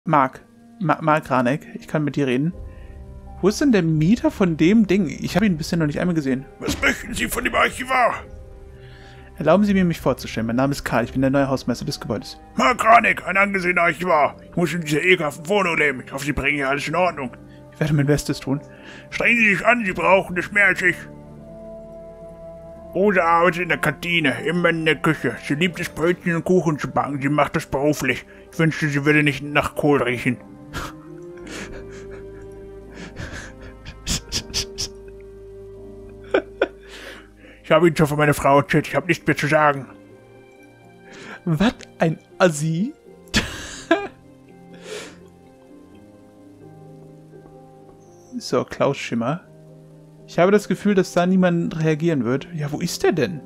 Mark Ranek, ich kann mit dir reden. Wo ist denn der Mieter von dem Ding? Ich habe ihn bisher noch nicht einmal gesehen. Was möchten Sie von dem Archivar? Erlauben Sie mir, mich vorzustellen. Mein Name ist Karl, ich bin der neue Hausmeister des Gebäudes. Mark Ranek, ein angesehener Archivar. Ich muss in dieser ekelhaften Wohnung leben. Ich hoffe, Sie bringen hier alles in Ordnung. Ich werde mein Bestes tun. Strengen Sie sich an, Sie brauchen das mehr als ich. Rosa arbeitet in der Kantine, immer in der Küche. Sie liebt es, Brötchen und Kuchen zu backen. Sie macht das beruflich. Ich wünschte, sie würde nicht nach Kohl riechen. Ich habe Ihnen schon von meiner Frau erzählt. Ich habe nichts mehr zu sagen. Was? Ein Assi? So, Klaus Schimmer. Ich habe das Gefühl, dass da niemand reagieren wird. Ja, wo ist der denn?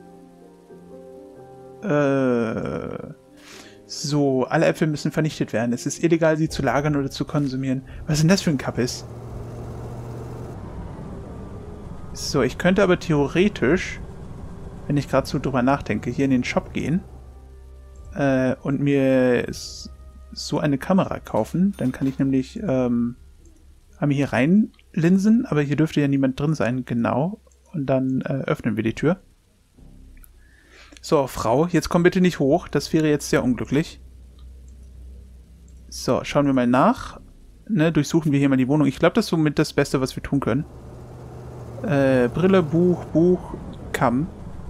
So, alle Äpfel müssen vernichtet werden. Es ist illegal, sie zu lagern oder zu konsumieren. Was ist denn das für ein Kappes? So, ich könnte aber theoretisch, wenn ich gerade so drüber nachdenke, hier in den Shop gehen und mir so eine Kamera kaufen. Dann kann ich nämlich hier reinlinsen, aber hier dürfte ja niemand drin sein, genau. Und dann öffnen wir die Tür. So, Frau, jetzt komm bitte nicht hoch. Das wäre jetzt sehr unglücklich. So, schauen wir mal nach. Ne, durchsuchen wir hier mal die Wohnung. Ich glaube, das ist somit das Beste, was wir tun können. Brille, Buch, Kamm.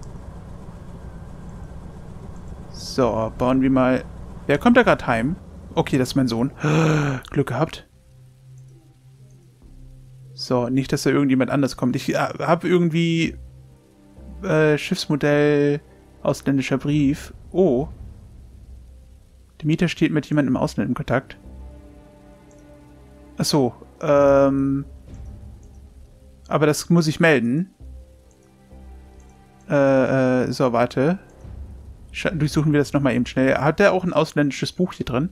So, bauen wir mal... Wer kommt da gerade heim? Okay, das ist mein Sohn. Glück gehabt. So, nicht, dass da irgendjemand anders kommt. Ich habe irgendwie Schiffsmodell, ausländischer Brief. Oh. Der Mieter steht mit jemandem im Ausland in Kontakt. Achso, aber das muss ich melden. So, warte. Durchsuchen wir das nochmal eben schnell. Hat der auch ein ausländisches Buch hier drin?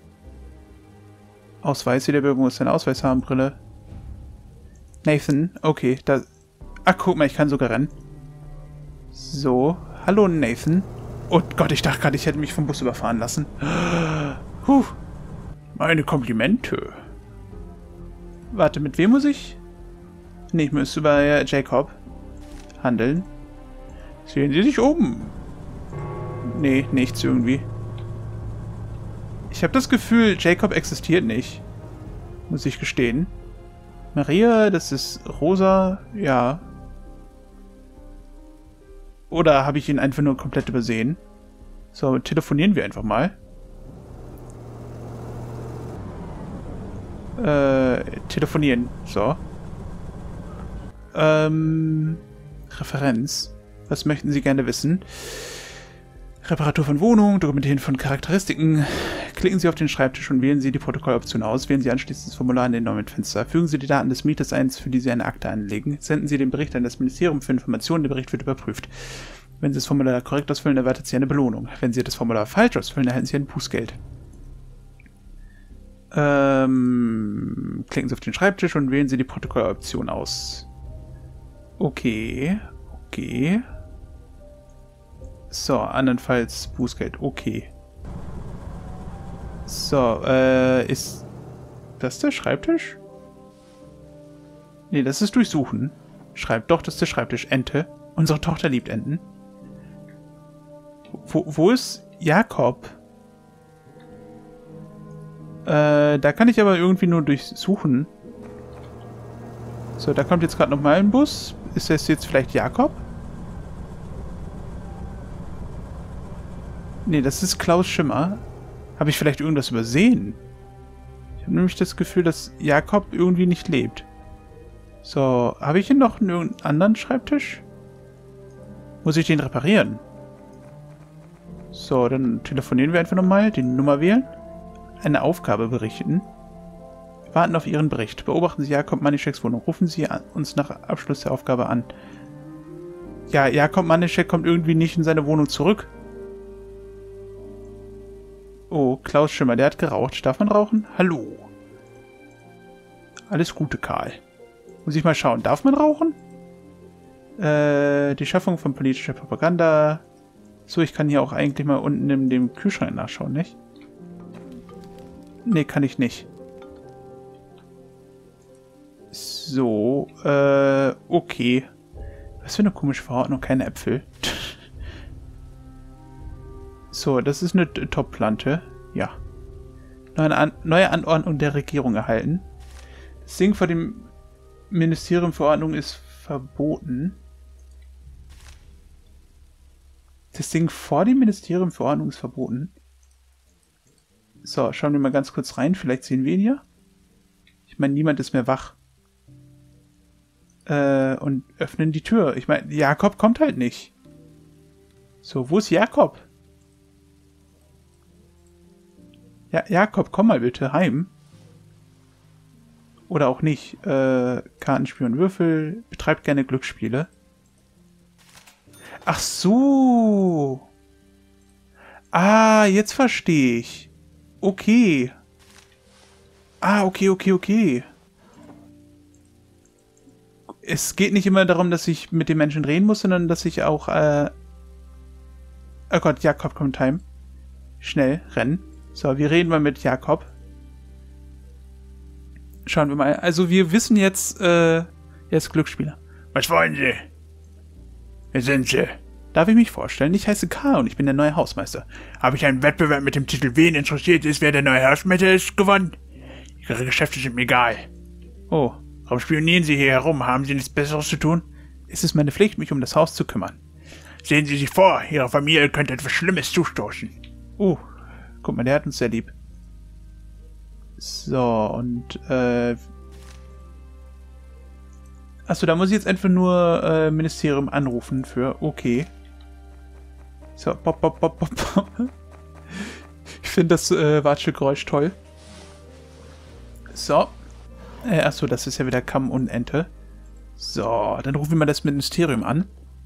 Ausweis, der Bürger muss seinen Ausweis haben, Brille. Nathan, okay, da... Ach, guck mal, ich kann sogar rennen. So, hallo Nathan. Oh Gott, ich dachte gerade, ich hätte mich vom Bus überfahren lassen. Puh. Meine Komplimente. Warte, mit wem muss ich? Nee, ich muss über Jacob handeln. Sehen Sie sich um. Nee, nichts irgendwie. Ich habe das Gefühl, Jacob existiert nicht. Muss ich gestehen. Maria, das ist Rosa, ja. Oder habe ich ihn einfach nur komplett übersehen? So, telefonieren wir einfach mal. Telefonieren, so. Referenz. Was möchten Sie gerne wissen? Reparatur von Wohnung, Dokumentieren von Charakteristiken. Klicken Sie auf den Schreibtisch und wählen Sie die Protokolloption aus. Wählen Sie anschließend das Formular in den neuen Fenster. Fügen Sie die Daten des Mieters ein, für die Sie eine Akte anlegen. Senden Sie den Bericht an das Ministerium für Informationen. Der Bericht wird überprüft. Wenn Sie das Formular korrekt ausfüllen, erwartet Sie eine Belohnung. Wenn Sie das Formular falsch ausfüllen, erhalten Sie ein Bußgeld. Klicken Sie auf den Schreibtisch und wählen Sie die Protokolloption aus. Okay. Okay. So, andernfalls Bußgeld. Okay. So, ist das der Schreibtisch? Nee, das ist Durchsuchen. Schreibt doch, das ist der Schreibtisch. Ente. Unsere Tochter liebt Enten. Wo ist Jakob? Da kann ich aber irgendwie nur durchsuchen. So, da kommt jetzt gerade nochmal ein Bus. Ist das jetzt vielleicht Jakob? Nee, das ist Klaus Schimmer. Habe ich vielleicht irgendwas übersehen? Ich habe nämlich das Gefühl, dass Jakob irgendwie nicht lebt. So, habe ich hier noch einen anderen Schreibtisch? Muss ich den reparieren? So, dann telefonieren wir einfach nochmal. Die Nummer wählen. Eine Aufgabe berichten. Wir warten auf Ihren Bericht. Beobachten Sie Jakob Manischeks Wohnung. Rufen Sie uns nach Abschluss der Aufgabe an. Ja, Jakob Manischek kommt irgendwie nicht in seine Wohnung zurück. Oh, Klaus Schimmer, der hat geraucht. Darf man rauchen? Hallo. Alles Gute, Karl. Muss ich mal schauen. Darf man rauchen? Die Schaffung von politischer Propaganda. So, ich kann hier auch eigentlich mal unten in dem Kühlschrank nachschauen, nicht? Nee, kann ich nicht. So, okay. Was für eine komische Verordnung, keine Äpfel. So, das ist eine Top-Plante. Ja. Neue Anordnung der Regierung erhalten. Das Ding vor dem Ministerium für Ordnung ist verboten. Das Ding vor dem Ministerium für Ordnung ist verboten. So, schauen wir mal ganz kurz rein. Vielleicht sehen wir ihn ja. Ich meine, niemand ist mehr wach. Und öffnen die Tür. Ich meine, Jakob kommt halt nicht. So, wo ist Jakob? Ja, Jakob, komm mal bitte heim. Oder auch nicht. Kartenspiel und Würfel. Betreibt gerne Glücksspiele. Ach so. Ah, jetzt verstehe ich. Okay. Ah, okay. Es geht nicht immer darum, dass ich mit den Menschen reden muss, sondern dass ich auch, oh Gott, Jakob kommt heim. Schnell, rennen. So, wir reden mal mit Jakob. Schauen wir mal. Also, wir wissen jetzt, er ist Glücksspieler. Was wollen Sie? Wer sind Sie? Darf ich mich vorstellen? Ich heiße K. und ich bin der neue Hausmeister. Habe ich einen Wettbewerb mit dem Titel Wen interessiert ist, wer der neue Hausmeister ist, gewonnen? Ihre Geschäfte sind mir egal. Oh. Warum spionieren Sie hier herum? Haben Sie nichts Besseres zu tun? Es ist meine Pflicht, mich um das Haus zu kümmern. Sehen Sie sich vor, Ihrer Familie könnte etwas Schlimmes zustoßen. Oh, guck mal, der hat uns sehr lieb. So, und, achso, da muss ich jetzt einfach nur, Ministerium anrufen für, okay. So, pop. Ich finde das, Watschelgeräusch toll. So. Achso, das ist ja wieder Kamm und Ente. So, dann rufen wir mal das Ministerium an.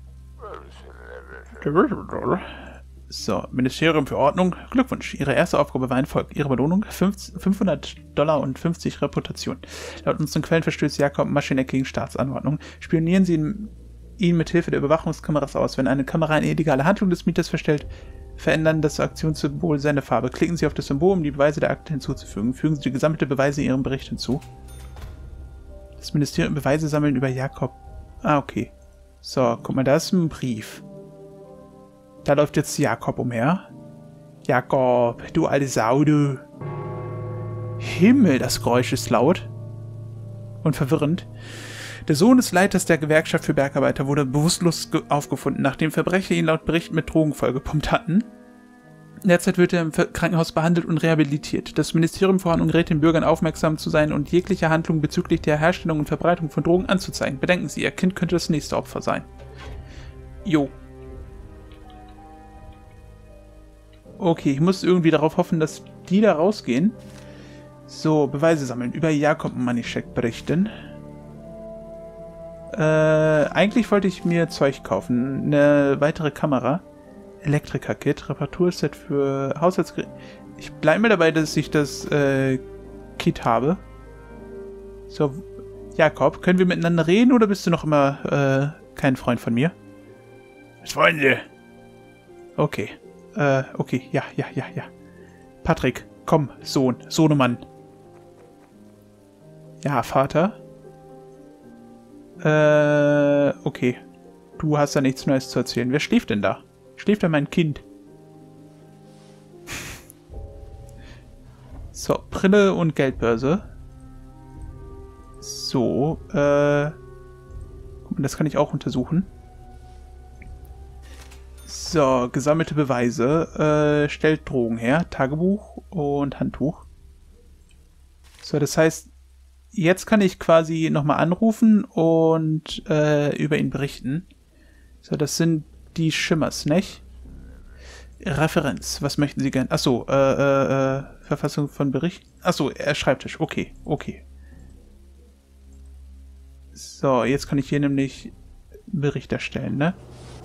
So, Ministerium für Ordnung. Glückwunsch. Ihre erste Aufgabe war ein Volk. Ihre Belohnung $500 und 50 Reputation. Laut unseren Quellen verstößt Jakob Maschinek gegen Staatsanordnung. Spionieren Sie ihn mit Hilfe der Überwachungskameras aus. Wenn eine Kamera eine illegale Handlung des Mieters verstellt, verändern das Aktionssymbol seine Farbe. Klicken Sie auf das Symbol, um die Beweise der Akte hinzuzufügen. Fügen Sie die gesammelte Beweise Ihrem Bericht hinzu. Das Ministerium Beweise sammeln über Jakob. Ah, okay. So, guck mal, da ist ein Brief. Da läuft jetzt Jakob umher. Jakob, du alte Sau, du. Himmel, das Geräusch ist laut. Und verwirrend. Der Sohn des Leiters der Gewerkschaft für Bergarbeiter wurde bewusstlos aufgefunden, nachdem Verbrecher ihn laut Berichten mit Drogen vollgepumpt hatten. Derzeit wird er im Krankenhaus behandelt und rehabilitiert. Das Ministerium für Ordnung rät den Bürgern aufmerksam zu sein und jegliche Handlung bezüglich der Herstellung und Verbreitung von Drogen anzuzeigen. Bedenken Sie, Ihr Kind könnte das nächste Opfer sein. Jo. Okay, ich muss irgendwie darauf hoffen, dass die da rausgehen. So, Beweise sammeln. Über Jakob Manischek berichten. Eigentlich wollte ich mir Zeug kaufen. Eine weitere Kamera. Elektriker-Kit. Reparaturset für Haushaltsgeräte. Ich bleibe mir dabei, dass ich das Kit habe. So, Jakob, können wir miteinander reden oder bist du noch immer kein Freund von mir? Was wollen Sie? Okay. Okay, ja. Patrick, komm, Sohnemann. Ja, Vater. Okay. Du hast da nichts Neues zu erzählen. Wer schläft denn da? Schläft da mein Kind? So, Brille und Geldbörse. So, guck mal, das kann ich auch untersuchen. So, gesammelte Beweise. Stellt Drogen her. Tagebuch und Handtuch. So, das heißt, jetzt kann ich quasi nochmal anrufen und über ihn berichten. So, das sind die Schimmers, nicht? Referenz. Was möchten Sie gern? Achso, Verfassung von Bericht. Achso, Schreibtisch. Okay. So, jetzt kann ich hier nämlich Bericht erstellen, ne?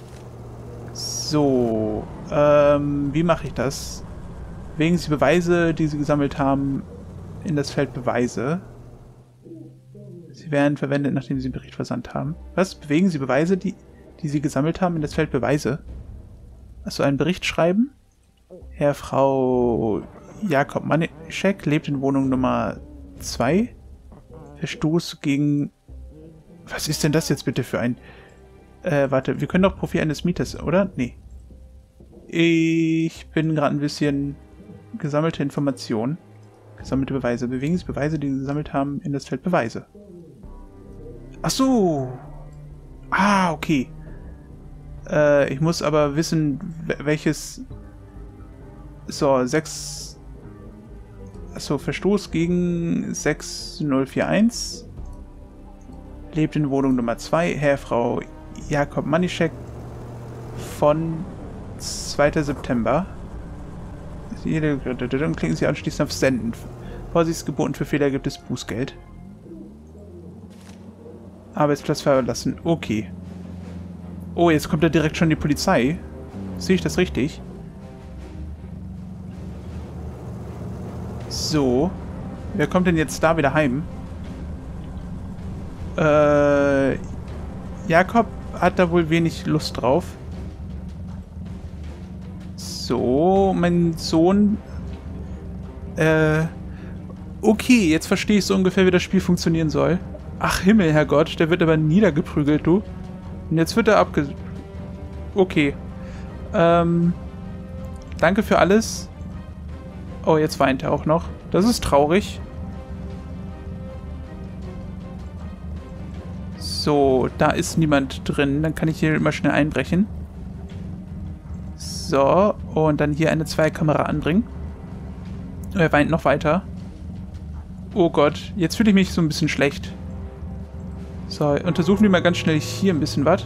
So, wie mache ich das? Wägen Sie Beweise, die Sie gesammelt haben, in das Feld Beweise. Sie werden verwendet, nachdem Sie den Bericht versandt haben. Was? Bewegen Sie Beweise, die Sie gesammelt haben, in das Feld Beweise? Achso, einen Bericht schreiben? Herr, Frau Jakob Manischek lebt in Wohnung Nummer 2. Verstoß gegen... Was ist denn das jetzt bitte für ein... warte, wir können doch Profil eines Mieters, oder? Nee. Ich bin gerade ein bisschen... Gesammelte Informationen. Gesammelte Beweise. Bewegen Sie Beweise, die Sie gesammelt haben, in das Feld Beweise. Ach so. Ah, okay. Ich muss aber wissen, welches... So, 6... Achso, Verstoß gegen 6041. Lebt in Wohnung Nummer 2. Herr, Frau Jakob Manischek von 2. September. Klicken Sie anschließend auf Senden. Vorsicht geboten, für Fehler gibt es Bußgeld. Arbeitsplatz verlassen. Okay. Oh, jetzt kommt da direkt schon die Polizei. Sehe ich das richtig? So. Wer kommt denn jetzt da wieder heim? Jakob hat da wohl wenig Lust drauf. So, mein Sohn... Okay, jetzt verstehe ich so ungefähr, wie das Spiel funktionieren soll. Ach Himmel, Herrgott, der wird aber niedergeprügelt, du. Und jetzt wird er Okay. Danke für alles. Oh, jetzt weint er auch noch. Das ist traurig. So, da ist niemand drin. Dann kann ich hier immer schnell einbrechen. So, und dann hier eine Zweikamera anbringen. Er weint noch weiter. Oh Gott, jetzt fühle ich mich so ein bisschen schlecht. So, untersuchen wir mal ganz schnell hier ein bisschen was.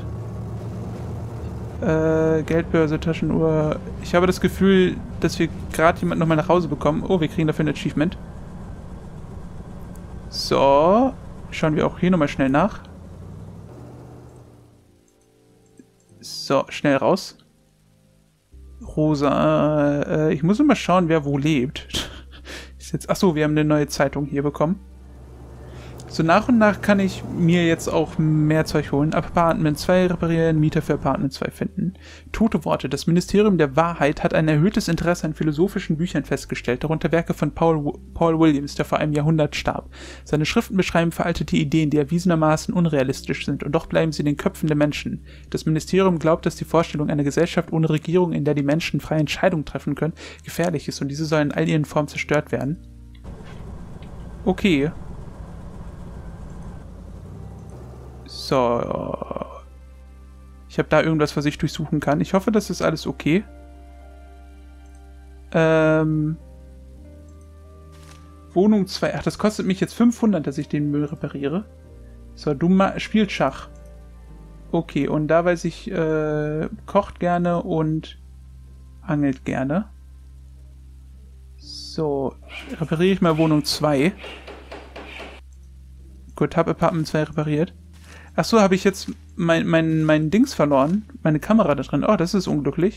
Geldbörse, Taschenuhr. Ich habe das Gefühl, dass wir gerade jemanden nochmal nach Hause bekommen. Oh, wir kriegen dafür ein Achievement. So, schauen wir auch hier nochmal schnell nach. So, schnell raus. Rosa, ich muss immer schauen, wer wo lebt. Achso, wir haben eine neue Zeitung hier bekommen. So nach und nach kann ich mir jetzt auch mehr Zeug holen. Apartment 2 reparieren, Mieter für Apartment 2 finden. Tote Worte. Das Ministerium der Wahrheit hat ein erhöhtes Interesse an philosophischen Büchern festgestellt, darunter Werke von Paul Williams, der vor einem Jahrhundert starb. Seine Schriften beschreiben veraltete Ideen, die erwiesenermaßen unrealistisch sind, und doch bleiben sie in den Köpfen der Menschen. Das Ministerium glaubt, dass die Vorstellung einer Gesellschaft ohne Regierung, in der die Menschen freie Entscheidungen treffen können, gefährlich ist, und diese sollen in all ihren Formen zerstört werden. Okay. So. Ich habe da irgendwas, was ich durchsuchen kann. Ich hoffe, das ist alles okay. Wohnung 2. Ach, das kostet mich jetzt 500, dass ich den Müll repariere. So, du spielst Schach. Okay, und da weiß ich, kocht gerne und angelt gerne. So, repariere ich mal Wohnung 2. Gut, habe Apartment 2 repariert. Achso, habe ich jetzt mein Dings verloren? Meine Kamera da drin. Oh, das ist unglücklich.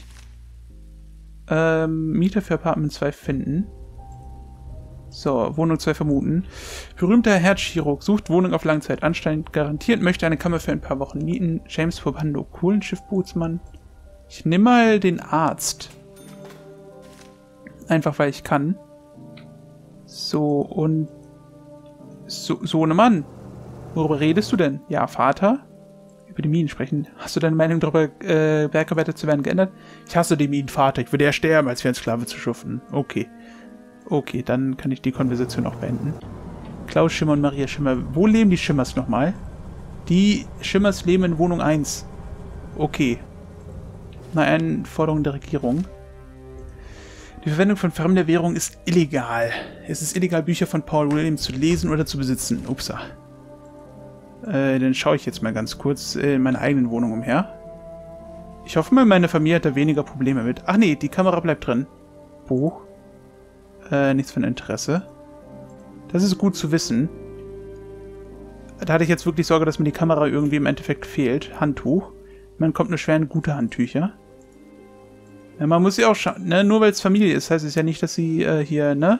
Mieter für Apartment 2 finden. So, Wohnung 2 vermuten. Berühmter Herzchirurg sucht Wohnung auf Langzeit. Anscheinend garantiert, möchte eine Kammer für ein paar Wochen mieten. James Probando, Kohlenschiffbootsmann. Ich nehme mal den Arzt. Einfach, weil ich kann. So, und... Sohnemann. Worüber redest du denn? Ja, Vater? Über die Minen sprechen. Hast du deine Meinung darüber, Bergarbeiter zu werden, geändert? Ich hasse die Minen, Vater. Ich würde ja sterben, als für ein Sklave zu schuften. Okay. Okay, dann kann ich die Konversation auch beenden. Klaus Schimmer und Maria Schimmer. Wo leben die Schimmers nochmal? Die Schimmers leben in Wohnung 1. Okay. Na, Anforderung der Regierung. Die Verwendung von fremder Währung ist illegal. Es ist illegal, Bücher von Paul Williams zu lesen oder zu besitzen. Upsa. Dann schaue ich jetzt mal ganz kurz in meiner eigenen Wohnung umher. Ich hoffe mal, meine Familie hat da weniger Probleme mit. Ach nee, die Kamera bleibt drin. Buch. Nichts von Interesse. Das ist gut zu wissen. Da hatte ich jetzt wirklich Sorge, dass mir die Kamera irgendwie im Endeffekt fehlt. Handtuch. Man kommt nur schwer an gute Handtücher. Ja, man muss ja auch schauen, ne? Nur weil es Familie ist, heißt es ja nicht, dass sie hier, ne?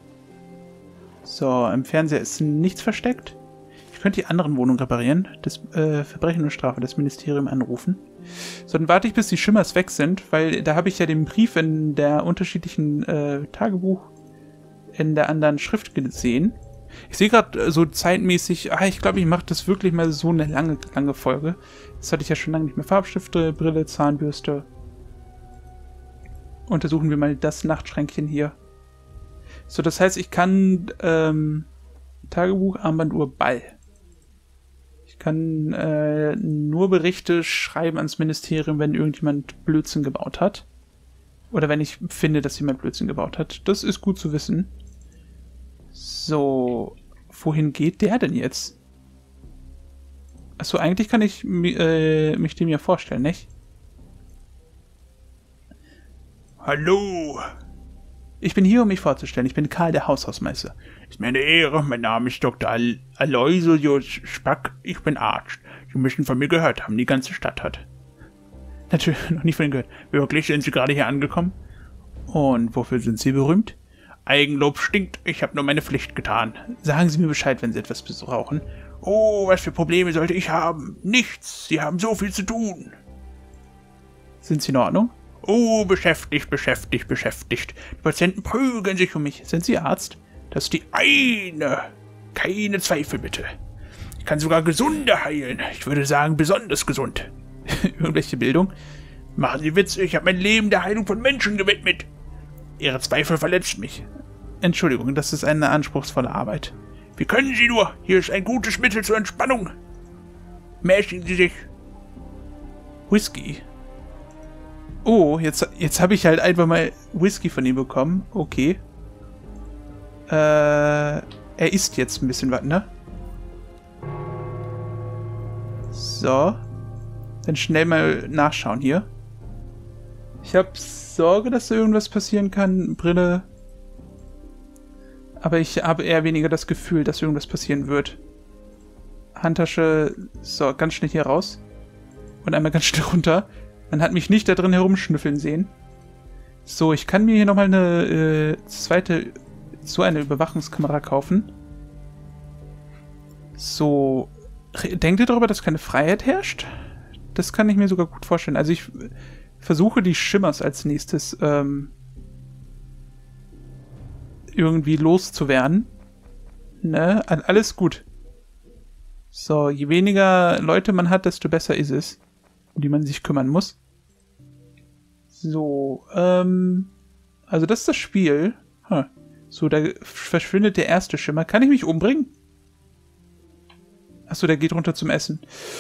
So, im Fernseher ist nichts versteckt. Ich könnte die anderen Wohnungen reparieren. Das Verbrechen und Strafe, das Ministerium anrufen. So, dann warte ich, bis die Schimmers weg sind, weil da habe ich ja den Brief in der unterschiedlichen Tagebuch. in der anderen Schrift gesehen. Ich sehe gerade so zeitmäßig, ich glaube, ich mache das wirklich mal so eine lange Folge. Das hatte ich ja schon lange nicht mehr. Farbstifte, Brille, Zahnbürste. Untersuchen wir mal das Nachtschränkchen hier. So, das heißt, ich kann Tagebuch, Armbanduhr, Ball. Ich kann nur Berichte schreiben ans Ministerium, wenn irgendjemand Blödsinn gebaut hat. Oder wenn ich finde, dass jemand Blödsinn gebaut hat. Das ist gut zu wissen. So, wohin geht der denn jetzt? Achso, eigentlich kann ich mich dem ja vorstellen, nicht? Hallo. Ich bin hier, um mich vorzustellen. Ich bin Karl, der Hausmeister. Ist mir eine Ehre. Mein Name ist Dr. Aloysius Spack. Ich bin Arzt. Sie müssen von mir gehört haben. Die ganze Stadt hat. Natürlich, noch nie von Ihnen gehört. Wirklich, sind Sie gerade hier angekommen? Und wofür sind Sie berühmt? Eigenlob stinkt. Ich habe nur meine Pflicht getan. Sagen Sie mir Bescheid, wenn Sie etwas brauchen. Oh, was für Probleme sollte ich haben? Nichts. Sie haben so viel zu tun. Sind Sie in Ordnung? Oh, beschäftigt. Die Patienten prügeln sich um mich. Sind Sie Arzt? Das ist die eine. Keine Zweifel, bitte. Ich kann sogar Gesunde heilen. Ich würde sagen, besonders gesund. Irgendwelche Bildung? Machen Sie Witze, ich habe mein Leben der Heilung von Menschen gewidmet. Ihre Zweifel verletzt mich. Entschuldigung, das ist eine anspruchsvolle Arbeit. Wie können Sie nur? Hier ist ein gutes Mittel zur Entspannung. Märchen Sie sich. Whisky. Oh, jetzt habe ich halt einfach mal Whisky von ihm bekommen. Okay. Er isst jetzt ein bisschen was, ne? So. Dann schnell mal nachschauen hier. Ich habe Sorge, dass da irgendwas passieren kann. Brille. Aber ich habe eher weniger das Gefühl, dass irgendwas passieren wird. Handtasche. So, ganz schnell hier raus. Und einmal ganz schnell runter. Man hat mich nicht da drin herumschnüffeln sehen. So, ich kann mir hier nochmal eine eine Überwachungskamera kaufen. So. Denkt ihr darüber, dass keine Freiheit herrscht? Das kann ich mir sogar gut vorstellen. Also ich versuche die Schimmers als nächstes irgendwie loszuwerden. Ne? Alles gut. So, je weniger Leute man hat, desto besser ist es, um die man sich kümmern muss. So, also das ist das Spiel. So, da verschwindet der erste Schimmer. Kann ich mich umbringen? Achso, der geht runter zum Essen.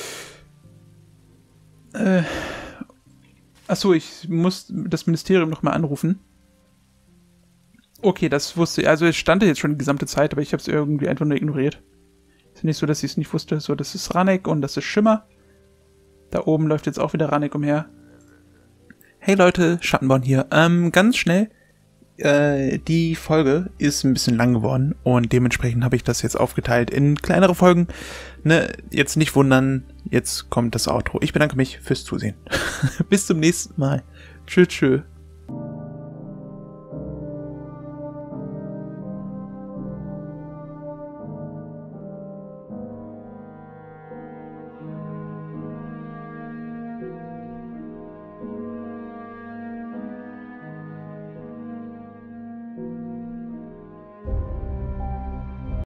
Achso, ich muss das Ministerium nochmal anrufen. Okay, das wusste ich. Also es stand jetzt schon die gesamte Zeit, aber ich habe es irgendwie einfach nur ignoriert. Ist nicht so, dass ich es nicht wusste. So, das ist Ranek und das ist Schimmer. Da oben läuft jetzt auch wieder Ranek umher. Hey Leute, Schattenborn hier. Ganz schnell. Die Folge ist ein bisschen lang geworden und dementsprechend habe ich das jetzt aufgeteilt in kleinere Folgen. Ne, jetzt nicht wundern, jetzt kommt das Outro. Ich bedanke mich fürs Zusehen. Bis zum nächsten Mal. Tschüss.